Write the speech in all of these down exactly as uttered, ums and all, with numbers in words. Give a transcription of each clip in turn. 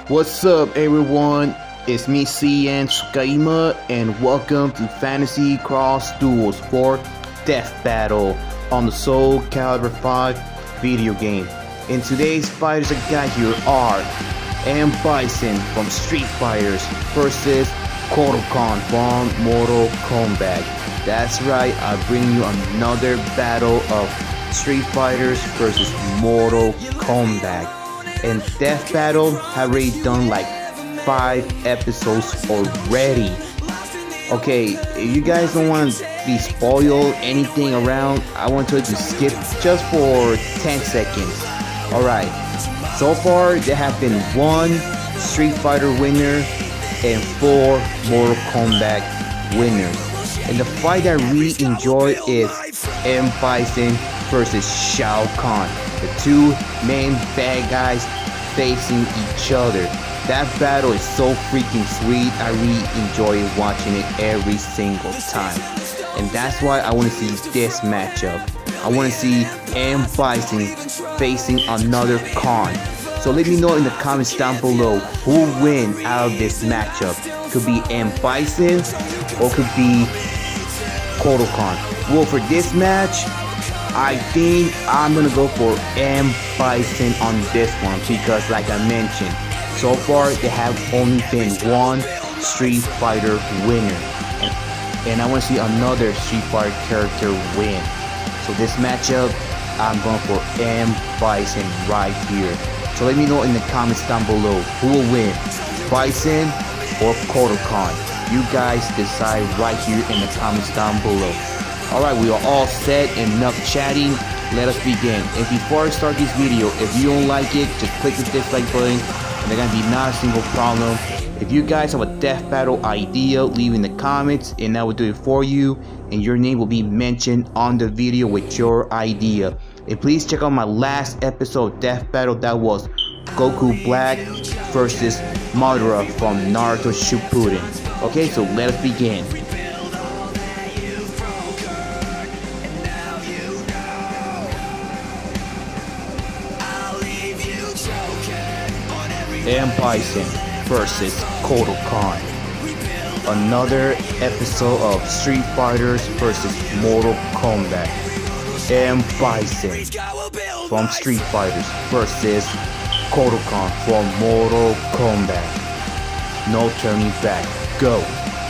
What's up, everyone? It's me, C N Tsukaima, and welcome to Fantasy Cross Duels for Death Battle on the Soul Calibur five video game. And today's fighters I got here are M. Bison from Street Fighters versus Kodokan from Mortal Kombat. That's right, I bring you another battle of Street Fighters versus Mortal Kombat. And Death Battle have already done like five episodes already. Okay, if you guys don't want to be spoiled anything around, I want you to skip just for ten seconds. Alright, so far there have been one Street Fighter winner and four Mortal Kombat winners. And the fight I really enjoy is M. Bison versus Shao Kahn. The two main bad guys facing each other. That battle is so freaking sweet. I really enjoy watching it every single time. And that's why I want to see this matchup. I want to see M. Bison facing another Kahn. So let me know in the comments down below who will win out of this matchup. Could be M. Bison or could be Kodokan. Well, for this match, I think I'm gonna go for M. Bison on this one because, like I mentioned, so far they have only been one Street Fighter winner, and, and I want to see another Street Fighter character win. So this matchup, I'm going for M. Bison right here. So let me know in the comments down below who will win, Bison or Kodokan. You guys decide right here in the comments down below. Alright, we are all set, enough chatting, let us begin. And before I start this video, if you don't like it, just click the dislike button, and there's gonna be not a single problem. If you guys have a death battle idea, leave in the comments, and I will do it for you, and your name will be mentioned on the video with your idea. And please check out my last episode of Death Battle, that was Goku Black versus Madara from Naruto Shippuden. Okay, so let us begin. M. Bison versus Kodokan. Another episode of Street Fighters versus Mortal Kombat. M. Bison from Street Fighters versus Kodokan from Mortal Kombat. No turning back. Go.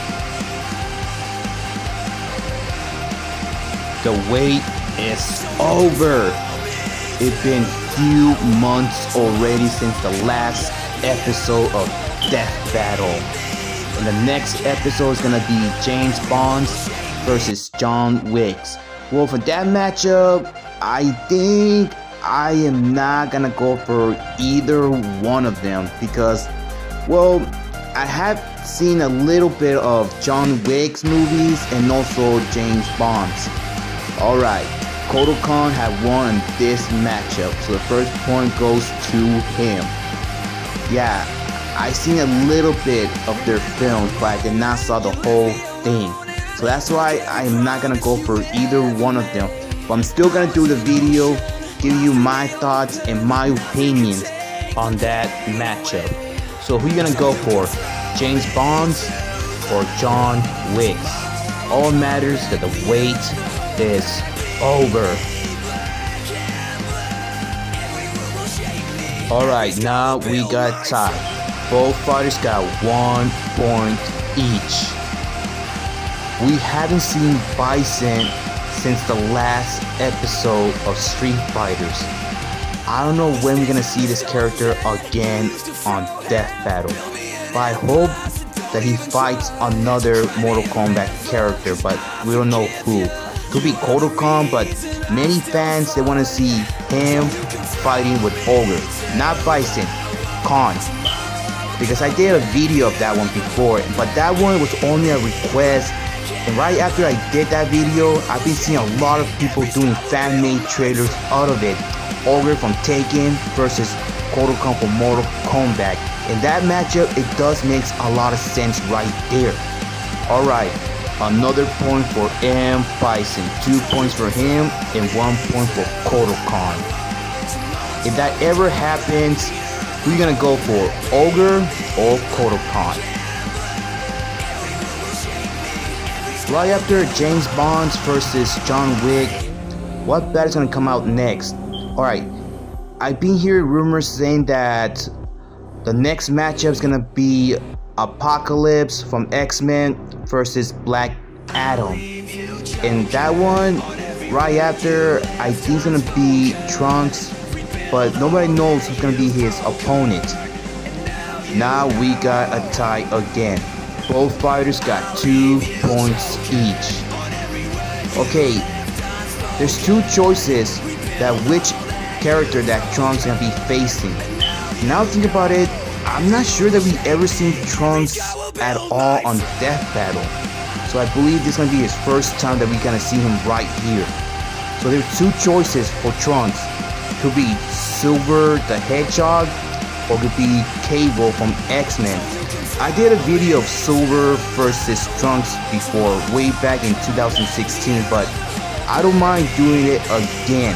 The wait is over. It's been few months already since the last episode of Death Battle. And the next episode is gonna be James Bond versus John Wick. Well, for that matchup, I think I am not gonna go for either one of them because, well, I have seen a little bit of John Wick's movies and also James Bond's. Alright, Kodokan had won this matchup, so the first point goes to him. Yeah, I seen a little bit of their films, but I did not saw the whole thing. So that's why I'm not gonna go for either one of them. But I'm still gonna do the video, give you my thoughts and my opinions on that matchup. So who you gonna go for? James Bond or John Wick? All matters that the wait is over. Alright, now we got tied. Both fighters got one point each. We haven't seen Bison since the last episode of Street Fighters. I don't know when we're gonna see this character again on Death Battle, but I hope that he fights another Mortal Kombat character, but we don't know who. Could be Kodokan, but many fans, they want to see him fighting with Ogre, not Bison, Kahn. Because I did a video of that one before, but that one was only a request. And right after I did that video, I've been seeing a lot of people doing fan-made trailers out of it. Ogre from Taken versus Kodokan from Mortal Kombat. In that matchup, it does make a lot of sense right there. Alright. Another point for M. Bison, two points for him and one point for Kodokan. If that ever happens, Who you gonna go for, Ogre or Kotal Kahn? Right after James Bond versus John Wick, what battle's gonna come out next? Alright, I've been hearing rumors saying that the next matchup is gonna be Apocalypse from X-Men versus Black Adam. And that one, right after, I think it's gonna be Trunks, but nobody knows who's gonna be his opponent. Now we got a tie again. Both fighters got two points each. Okay, there's two choices that which character that Trunks is gonna be facing. Now think about it, I'm not sure that we ever seen Trunks at all on Death Battle. So I believe this is gonna be his first time that we're gonna see him right here. So there's two choices for Trunks. Could be Silver the Hedgehog, or could be Cable from X-Men. I did a video of Silver versus Trunks before, way back in two thousand sixteen, but I don't mind doing it again.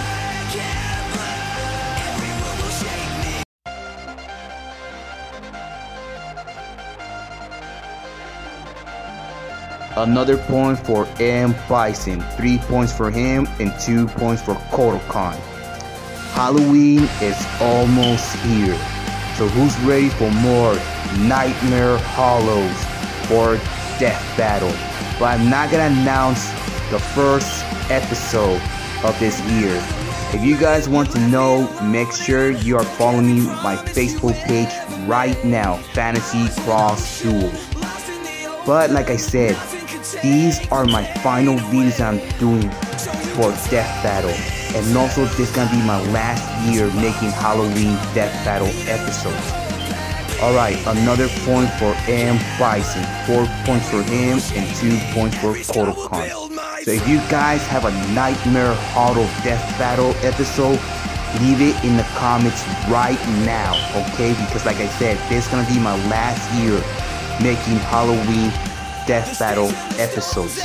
Another point for M. Bison, three points for him and two points for Kotal Kahn. Halloween is almost here, so who's ready for more Nightmare Hollows or Death Battle? But I'm not gonna announce the first episode of this year. If you guys want to know, make sure you are following me on my Facebook page right now, Fantasy Cross Duels. But like I said, these are my final videos I'm doing for Death Battle. And also this is gonna be my last year making Halloween Death Battle episodes. Alright, another point for M. Bison. Four points for him and two points for Kotal Kahn. So if you guys have a Nightmare Hollow Death Battle episode, leave it in the comments right now, okay? Because like I said, this is gonna be my last year making Halloween Death Battle episodes.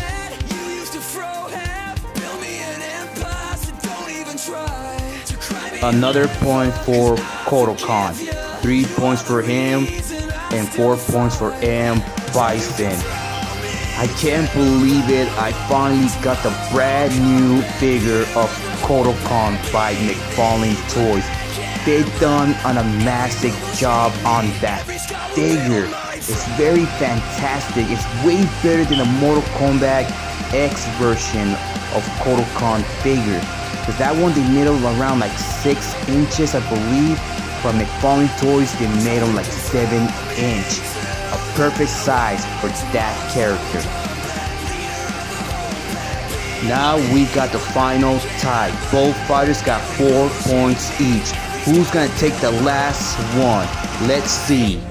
Another point for Kotal Kahn. Three points for him and four points for M. Bison. I can't believe it, I finally got the brand new figure of Kotal Kahn by McFarlane Toys. They've done an amazing job on that figure. It's very fantastic. It's way better than the Mortal Kombat X version of Kotal Kahn figure. Because that one they made them around like six inches, I believe. But McFarlane Toys, they made them like seven inch. A perfect size for that character. Now we got the final tie. Both fighters got four points each. Who's gonna take the last one? Let's see.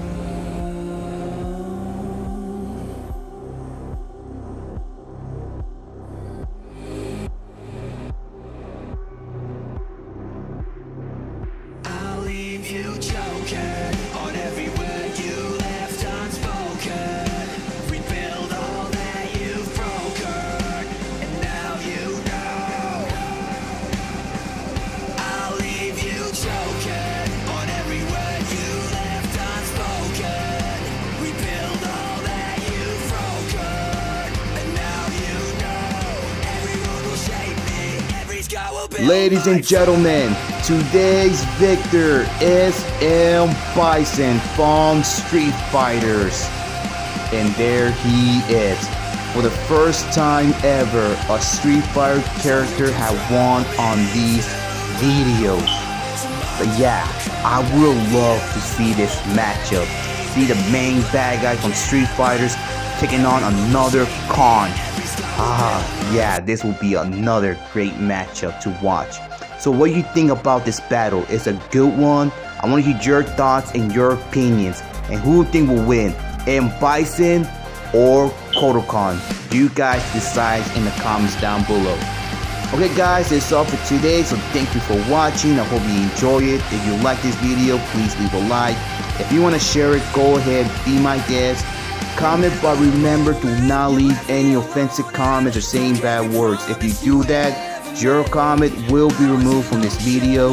Ladies and gentlemen, today's victor is M. Bison from Street Fighters. And there he is. For the first time ever, a Street Fighter character had won on these videos. But yeah, I would love to see this matchup. See the main bad guy from Street Fighters taking on another Kahn. Ah, yeah, this will be another great matchup to watch. So what do you think about this battle? It's a good one. I want to hear your thoughts and your opinions. And who do you think will win? M. Bison or Kotal Kahn? You guys decide in the comments down below. Okay guys, that's all for today. So thank you for watching. I hope you enjoy it. If you like this video, please leave a like. If you want to share it, go ahead, be my guest. Comment, but remember to not leave any offensive comments or saying bad words. If you do that, your comment will be removed from this video.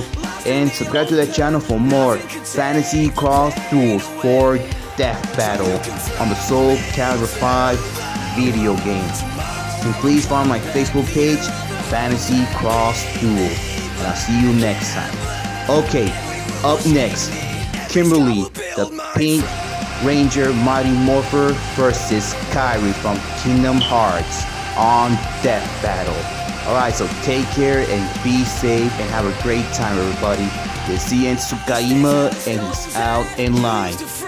and subscribe to that channel for more Fantasy Cross Duels four Death Battle on the Soul Calibur five video game. And please follow my Facebook page, Fantasy Cross Duels, and I'll see you next time. Okay, up next, Kimberly, the Pink Ranger Mighty Morpher versus Kairi from Kingdom Hearts on Death Battle. Alright, so take care and be safe and have a great time, everybody. This is Ian Tsukaima, and he's out in line.